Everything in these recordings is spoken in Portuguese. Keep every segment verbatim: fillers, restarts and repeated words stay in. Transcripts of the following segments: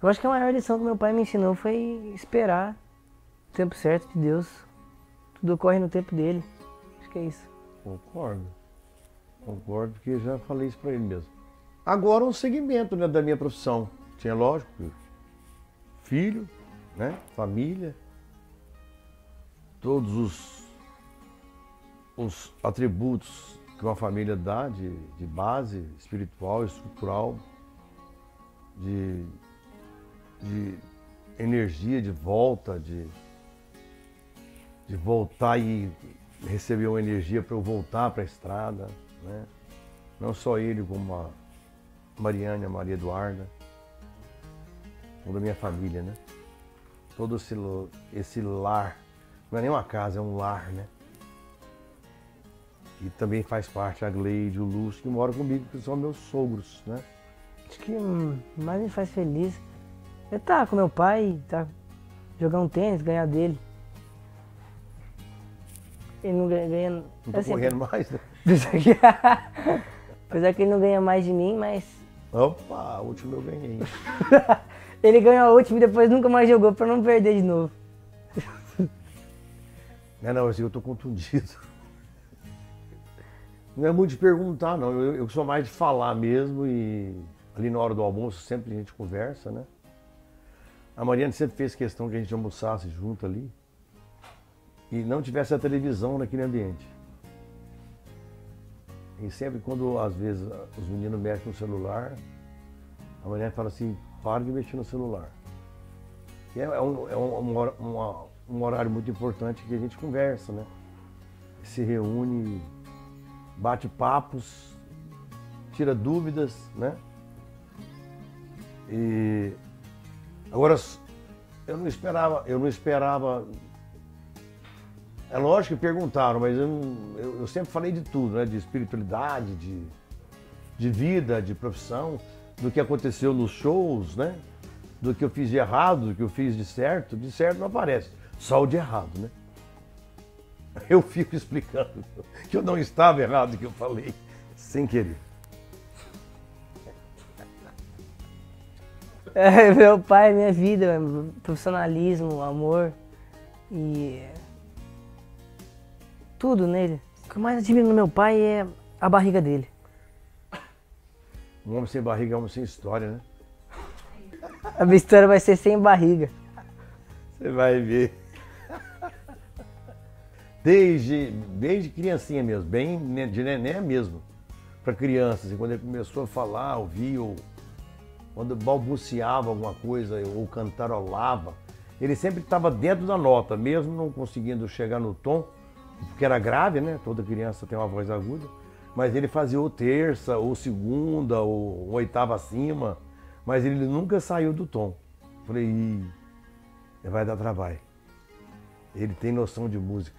Eu acho que a maior lição que meu pai me ensinou foi esperar o tempo certo de Deus. Tudo ocorre no tempo dele. Acho que é isso. Concordo. Concordo, porque já falei isso para ele mesmo. Agora um segmento, né, da minha profissão. Tinha, lógico, filho, né, família, todos os, os atributos que uma família dá de, de base espiritual, estrutural, de, de energia, de volta, de, de voltar e receber uma energia para eu voltar para a estrada, né? Não só ele, como a Mariane, a Maria Eduarda, toda a minha família, né? Todo esse, esse lar, não é nem uma casa, é um lar, né? E também faz parte a Gleide, o Lúcio, que moram comigo, que são meus sogros, né? Acho que hum, mais me faz feliz é estar com meu pai, tá, jogar um tênis, ganhar dele. Ele não ganha... ganha Não tô assim, correndo mais, né? apesar que, apesar que ele não ganha mais de mim, mas... Opa, o último eu ganhei. Ele ganhou a última e depois nunca mais jogou pra não perder de novo. Não, não, assim, eu tô contundido. Não é muito de perguntar, não. Eu, eu sou mais de falar mesmo e ali na hora do almoço sempre a gente conversa, né? A Mariana sempre fez questão que a gente almoçasse junto ali e não tivesse a televisão naquele ambiente. E sempre quando, às vezes, os meninos mexem no celular, a Mariana fala assim, para de mexer no celular. E é, é, um, é um, um, um, um horário muito importante que a gente conversa, né? Se reúne, bate papos, tira dúvidas, né? E agora eu não esperava, eu não esperava. É lógico que perguntaram, mas eu, não, eu, eu sempre falei de tudo, né? De espiritualidade, de, de vida, de profissão, do que aconteceu nos shows, né? Do que eu fiz de errado, do que eu fiz de certo. De certo não aparece, só o de errado, né? Eu fico explicando que eu não estava errado, que eu falei sem querer. É, meu pai, minha vida, profissionalismo, amor e tudo nele. O que eu mais admiro no meu pai é a barriga dele. Um homem sem barriga é um homem sem história, né? A minha história vai ser sem barriga. Você vai ver. Desde, desde criancinha mesmo, bem de neném mesmo, para crianças. E quando ele começou a falar, ouvir, ou quando balbuciava alguma coisa, ou cantarolava, ele sempre estava dentro da nota, mesmo não conseguindo chegar no tom, porque era grave, né? Toda criança tem uma voz aguda. Mas ele fazia ou terça, ou segunda, ou oitava acima, mas ele nunca saiu do tom. Falei, ih, vai dar trabalho. Ele tem noção de música.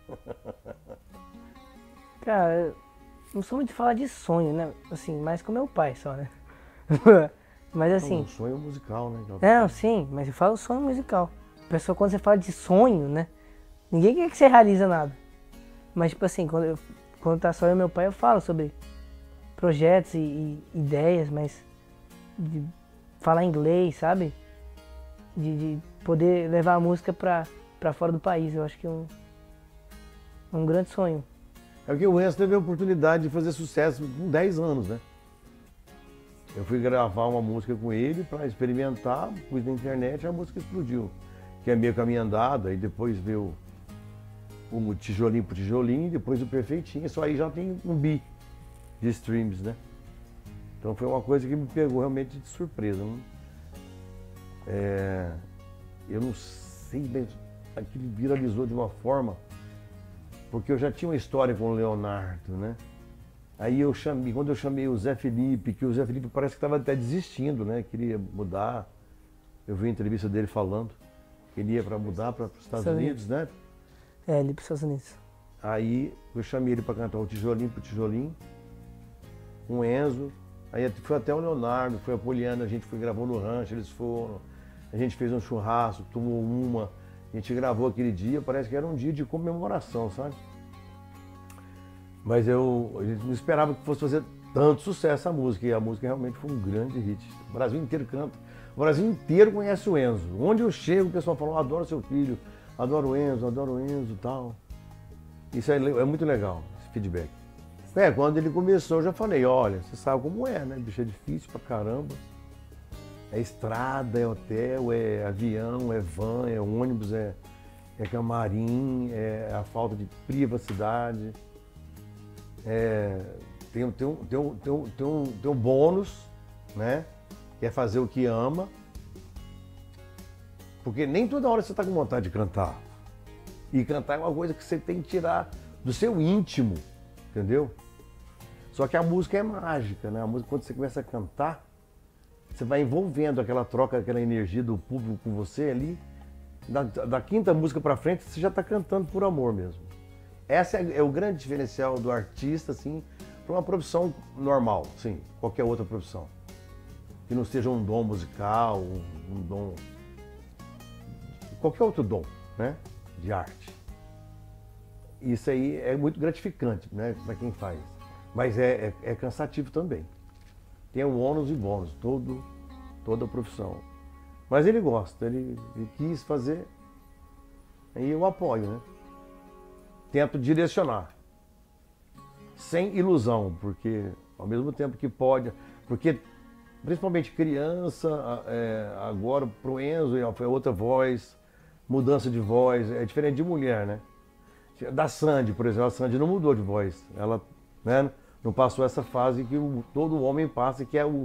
Cara, eu não sou muito de falar de sonho, né? Assim, mais com meu pai só, né? Mas assim... Um sonho musical, né? Não, sim, mas eu falo sonho musical. A pessoa, quando você fala de sonho, né? Ninguém quer que você realiza nada. Mas, tipo assim, quando, eu, quando tá só eu e meu pai, eu falo sobre projetos e, e ideias, mas de falar inglês, sabe? De, de poder levar a música pra, pra fora do país. Eu acho que é um, um grande sonho. É porque o Enzo teve a oportunidade de fazer sucesso com dez anos, né? Eu fui gravar uma música com ele para experimentar, pus na internet e a música explodiu. Que é meio caminho andado, aí depois veio o tijolinho pro tijolinho, depois o perfeitinho, isso aí já tem um bi de streams, né? Então foi uma coisa que me pegou realmente de surpresa. Né? É, eu não sei, mas aquilo viralizou de uma forma, porque eu já tinha uma história com o Leonardo, né? Aí eu chamei, quando eu chamei o Zé Felipe, que o Zé Felipe parece que estava até desistindo, né? Queria mudar. Eu vi a entrevista dele falando que ele ia para mudar para os Estados Unidos, né? É, ele para os Estados Unidos. Aí eu chamei ele para cantar o Tijolinho pro Tijolinho, com o Enzo. Aí foi até o Leonardo, foi a Poliana, a gente foi gravou no rancho, eles foram. A gente fez um churrasco, tomou uma. A gente gravou aquele dia, parece que era um dia de comemoração, sabe? Mas eu, a gente não esperava que fosse fazer tanto sucesso a música, e a música realmente foi um grande hit. O Brasil inteiro canta. O Brasil inteiro conhece o Enzo. Onde eu chego, o pessoal fala, oh, adoro seu filho, adoro o Enzo, adoro o Enzo e tal. Isso é, é muito legal, esse feedback. É, quando ele começou, eu já falei, olha, você sabe como é, né? Bicho, é difícil pra caramba. É estrada, é hotel, é avião, é van, é ônibus, é, é camarim, é a falta de privacidade. É, tem, tem, um, tem, um, tem, um, tem, um, tem um bônus, né? Que é fazer o que ama. Porque nem toda hora você está com vontade de cantar. E cantar é uma coisa que você tem que tirar do seu íntimo, entendeu? Só que a música é mágica, né? A música, quando você começa a cantar, você vai envolvendo aquela troca, aquela energia do público com você ali. Da, da quinta música para frente, você já está cantando por amor mesmo. Esse é, é o grande diferencial do artista, assim, para uma profissão normal, sim, qualquer outra profissão. Que não seja um dom musical, um, um dom... qualquer outro dom, né? De arte. Isso aí é muito gratificante, né? Para quem faz. Mas é, é, é cansativo também. Tem o ônus e bônus, todo, toda a profissão. Mas ele gosta, ele, ele quis fazer, e eu apoio, né? Tento direcionar, sem ilusão, porque ao mesmo tempo que pode, porque principalmente criança, é, agora pro Enzo foi outra voz, mudança de voz, é diferente de mulher, né? Da Sandy, por exemplo, a Sandy não mudou de voz, ela, né, não passou essa fase que o, todo homem passa, que é o,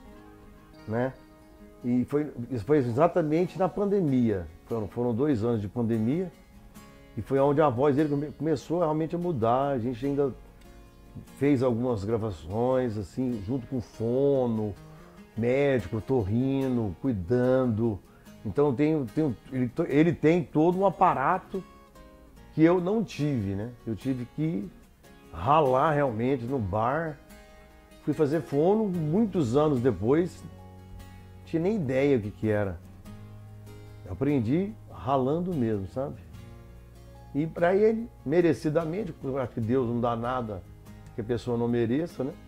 né? E foi, isso foi exatamente na pandemia, foram, foram dois anos de pandemia, e foi onde a voz dele começou realmente a mudar. A gente ainda fez algumas gravações, assim, junto com fono, médico, torrino, cuidando. Então tem, tem, ele, ele tem todo um aparato que eu não tive, né? Eu tive que ralar realmente no bar. Fui fazer fono muitos anos depois, não tinha nem ideia o que, que era. Eu aprendi ralando mesmo, sabe? E para ele, merecidamente, porque eu acho que Deus não dá nada que a pessoa não mereça, né?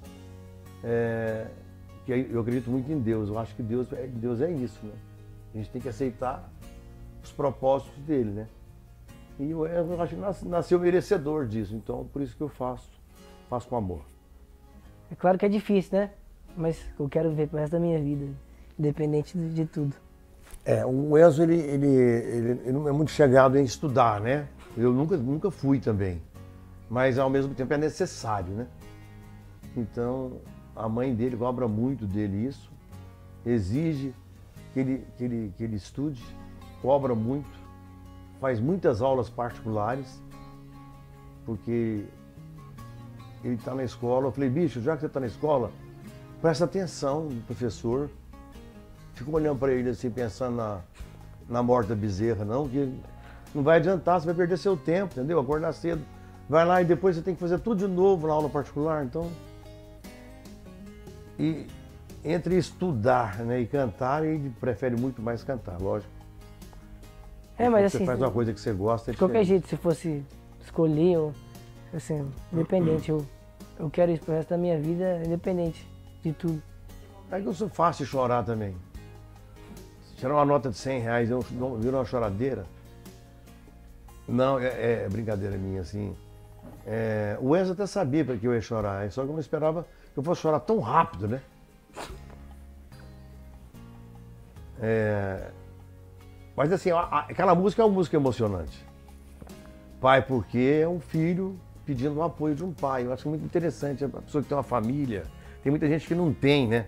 É, que eu acredito muito em Deus, eu acho que Deus, Deus é isso, né? A gente tem que aceitar os propósitos dele, né? E eu, eu acho que nasceu merecedor disso, então por isso que eu faço, faço com amor. É claro que é difícil, né? Mas eu quero viver pro resto da minha vida, independente de, de tudo. É, o Enzo, ele, ele, ele, ele não é muito chegado em estudar, né? Eu nunca, nunca fui também, mas ao mesmo tempo é necessário, né? Então, a mãe dele cobra muito dele isso, exige que ele, que ele, que ele estude, cobra muito, faz muitas aulas particulares, porque ele está na escola. Eu falei, bicho, já que você está na escola, presta atenção no professor. Fico olhando para ele assim, pensando na, na morte da bezerra, não, que não vai adiantar, você vai perder seu tempo, entendeu? Acordar cedo, vai lá e depois você tem que fazer tudo de novo na aula particular, então... E entre estudar, né, e cantar, ele prefere muito mais cantar, lógico. É, mas você assim, faz uma coisa que você gosta, é de qualquer diferente. jeito, se fosse escolher, eu, assim, independente, eu, eu quero isso pro resto da minha vida, independente de tudo. É que eu sou fácil de chorar também. Se tirar uma nota de cem reais, eu não viro uma choradeira. Não, é, é brincadeira minha, assim. É, o Enzo até sabia para que eu ia chorar, só que eu não esperava que eu fosse chorar tão rápido, né? É, mas assim, a, a, aquela música é uma música emocionante. Pai, porque é um filho pedindo o apoio de um pai. Eu acho muito interessante, a pessoa que tem uma família. Tem muita gente que não tem, né?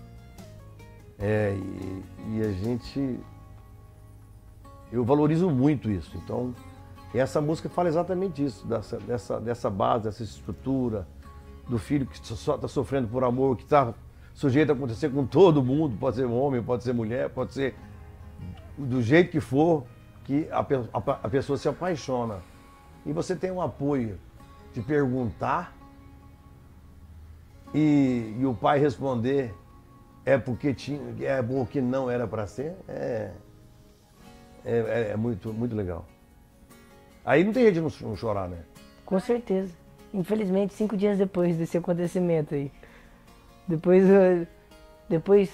É, e, e a gente... Eu valorizo muito isso. Então, essa música fala exatamente isso, dessa, dessa, dessa base, dessa estrutura, do filho que só está sofrendo por amor, que está sujeito a acontecer com todo mundo, pode ser homem, pode ser mulher, pode ser do jeito que for, que a, a, a pessoa se apaixona. E você tem um apoio de perguntar e, e o pai responder é porque tinha, é bom que não era para ser, é, é, é muito, muito legal. Aí não tem jeito de não chorar, né? Com certeza. Infelizmente, cinco dias depois desse acontecimento aí. Depois, depois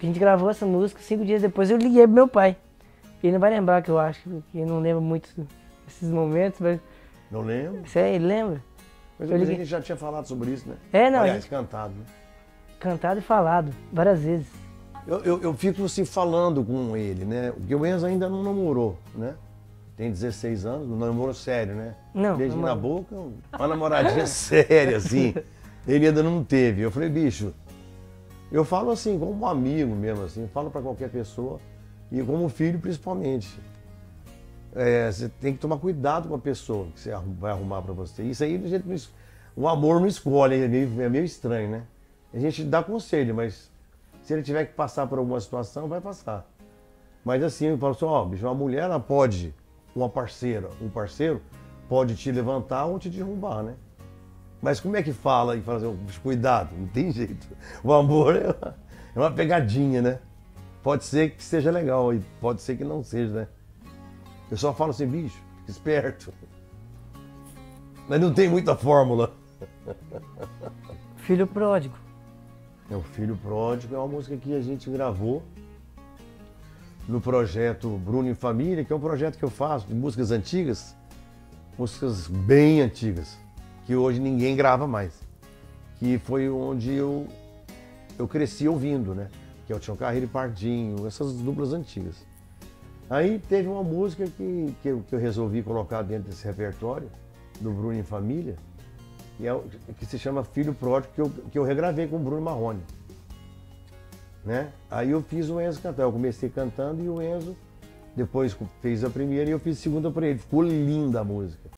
A gente gravou essa música, cinco dias depois eu liguei pro meu pai. Ele não vai lembrar, que eu acho, que ele não lembra muito desses momentos, mas... Não lembro? Você ele lembra? Mas Eu eu liguei. a gente já tinha falado sobre isso, né? É, não, a Aliás, gente- cantado, né? Cantado e falado, várias vezes. Eu, eu, eu fico assim falando com ele, né? Porque o Enzo ainda não namorou, né? Tem dezesseis anos, não namoro sério, né? Não, Beijinho na namoro. boca, uma namoradinha séria, assim. Ele ainda não teve. Eu falei, bicho, eu falo assim, como um amigo mesmo, assim, eu falo pra qualquer pessoa, e como filho principalmente. É, você tem que tomar cuidado com a pessoa que você arrum- vai arrumar pra você. Isso aí, a gente não es- o amor não escolhe, é meio, é meio estranho, né? A gente dá conselho, mas se ele tiver que passar por alguma situação, vai passar. Mas assim, eu falo assim, ó, bicho, uma mulher, ela pode, uma parceira, um parceiro, pode te levantar ou te derrubar, né? Mas como é que fala e fala assim, ó, bicho, cuidado, não tem jeito. O amor é uma, é uma pegadinha, né? Pode ser que seja legal e pode ser que não seja, né? Eu só falo assim, bicho, fica esperto. Mas não tem muita fórmula. Filho pródigo. É o Filho Pródigo, é uma música que a gente gravou no projeto Bruno em Família, que é um projeto que eu faço de músicas antigas, músicas bem antigas, que hoje ninguém grava mais. Que foi onde eu, eu cresci ouvindo, né? Que é o Tião Carreiro e Pardinho, essas duplas antigas. Aí teve uma música que, que, eu, que eu resolvi colocar dentro desse repertório, do Bruno em Família, que, é, o- que se chama Filho Pródigo, que eu, que eu regravei com o Bruno Marrone. Né? Aí eu fiz o Enzo cantar, eu comecei cantando e o Enzo depois fez a primeira e eu fiz a segunda para ele. Ficou linda a música.